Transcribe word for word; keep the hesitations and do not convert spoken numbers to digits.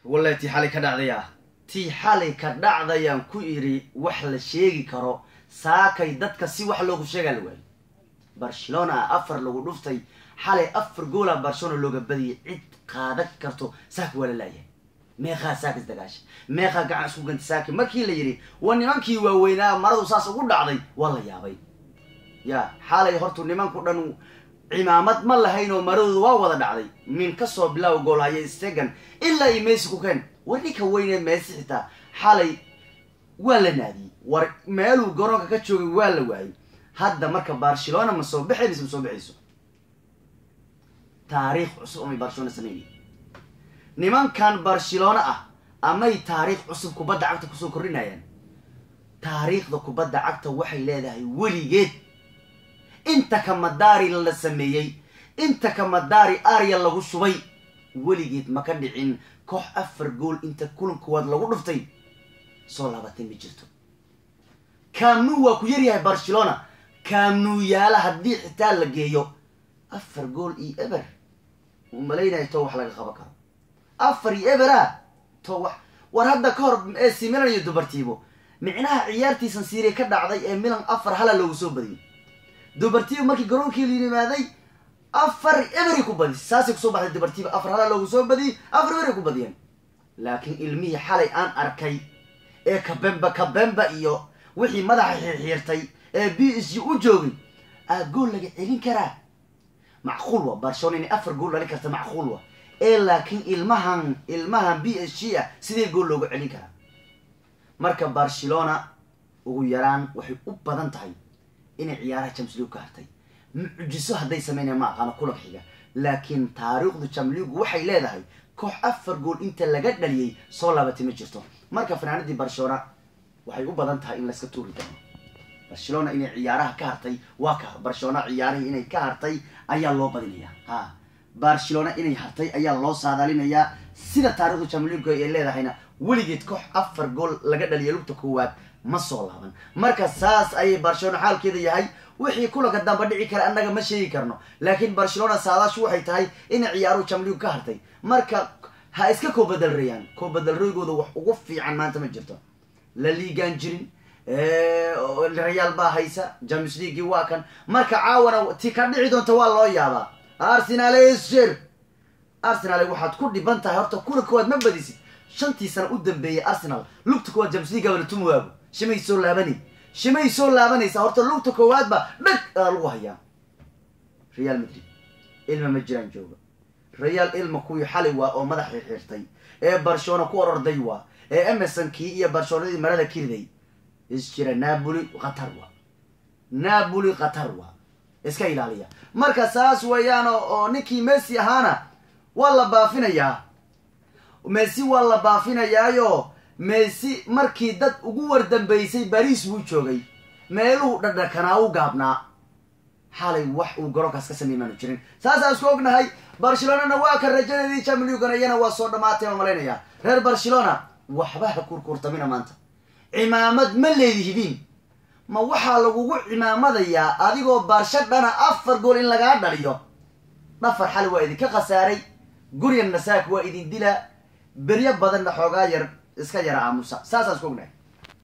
والله تي حالي كدعديا تي حالي كدعديا كويري وحلا شيغي كارو ساكاي دادكا سي وح لوغو شيغا لواي برشلونة أفر لوغو دفتي حالي أفر جولا برشلونة لوغو بدي عد قادك كارتو ساك ولا لايه ميخا ساكس دقاش ميخا قاعد سوق انت ساكي مركي اللي يري واني مانكي ووينا مرضو ساس اقول دعدي والله يا بي يا حالي هورتو نيمانكو دانو عمامات ما لهينو مرضو waa wada dhacday min ka soo bilaw gool hayay istegan illa ay Messi ku keen wadi ka weynay Messi xitaa xalay wala naadi war meelu garoonka ka joogay wala waayay hadda marka Barcelona ma soo bixin ma soo bixiso taariikh cusub oo Barcelona sameeyay niman kan Barcelona ah amay taariikh cusub kubadda cagta ku soo korinayaan taariikhda kubadda cagta waxay leedahay waligeed inta kama daari la sameeyay inta kama daari Ariel lagu shubay waligeed ma ka dhicin koox afar gool inta kulankood lagu dhuftay soo laabatay ma jirto Camp Nou waa ku yar yahay Barcelona Camp Nou yaala hadii xitaa la geeyo afar gool iyo eber umaleynay to wax laga qaban karo afar iyo ebera to wax war hadda ka hor A C Milan iyo Deportivo micnaha ciyaartiisan Serie ka dhacday ee Milan afar hala loogu soo badiyay Deportivo markii garoonkii la yimaaday afar eberi ku badis saasi ku soo baxday Deportivo afar hala loogu soo badiyay afar eberi ku badiyeen laakiin ilmihi xalay aan arkay ee kabemba kabemba iyo wixii madaxa xiirtay ee B S G u joogay a gool laga celin karaa macquul waa Barcelona in afar gool la karta macquul waa ee laakiin ilmahan ilmahan B S G sidee gool loogu celin karaa marka Barcelona ugu yaraan waxay u badan tahay inay ciyaaraha Champions League ka hartay mucjiso haday sameeyeen ma aqaan kulab xiga laakiin taariikhda Champions League waxay leedahay koox afar gool inta laga dhaliyay soo laabatay ma jirto marka fanaanadii Barcelona waxay u badan tahay in la iska tuuri doono Barcelona inay ciyaaraha ka hartay waa ka Barcelona ciyaaraha inay ka hartay ayaa loo badinaya ha Barcelona inay hartay ayaa loo saadaalinaya sida taariikhda Champions League ay leedahayna waligeed koox afar gool laga dhaliyay lugta koowaad ma soo laaban marka saas ay Barcelona xaalkeeda yahay wixii kula ka damba dhici kara anaga ma sheegi karno laakiin Barcelona saadaashu waxay tahay in ciyaaruhu Champions League ka hartay marka ha iska ko badal Real ko badal Real wax ugu fiican maanta ma jirto La Liga jirin ee Real ba haysa Champions League waa kan marka caawana tii ka dhici doonto waa loo yaabaa Arsenal isjir Arsenal waxaad ku dhiban tahay horta kula kood ma badisid shantii sano u dambeeyay Arsenal lugta kood Champions League wala tumuwaabo shimay soo laabani shimay soo laabanaysa horta lugta koowaad ba dhag lagu hayaa Real Madrid ilma ma jiraan jooga Real ilma ku xalay waa oo madax xirtay ee Barcelona ku ororday waa ee Emerson kii iyo Barcelona marada kirday isjira Napoli qatar waa Napoli qatar waa iska ilaaliya marka saas weeyaan oo ninkii Messi ahaana wala baafinayaa Messi wala baafinayaayo Messi markii dad ugu wardambeysay Paris wuu joogay meeluu dhadhakana u gaabnaa xalay wax uu garoonkaas ka sameeyay jirin saas isku ognahay Barcelona waa ka rajaynayay Champions League ayana waa soo dhamaatay ma maleynaya reer Barcelona waxba ha kurkurtamina maanta cimaamad ma leedihidin ma waxa lagu cimaamadayaa adigoo Barcelona afar gool in laga dhaliyo dhafar xal waa idin ka qasaaray guriga nasaak waa idin dila bariya badan xoogaa yar iska yara aamusa saas isku ognahay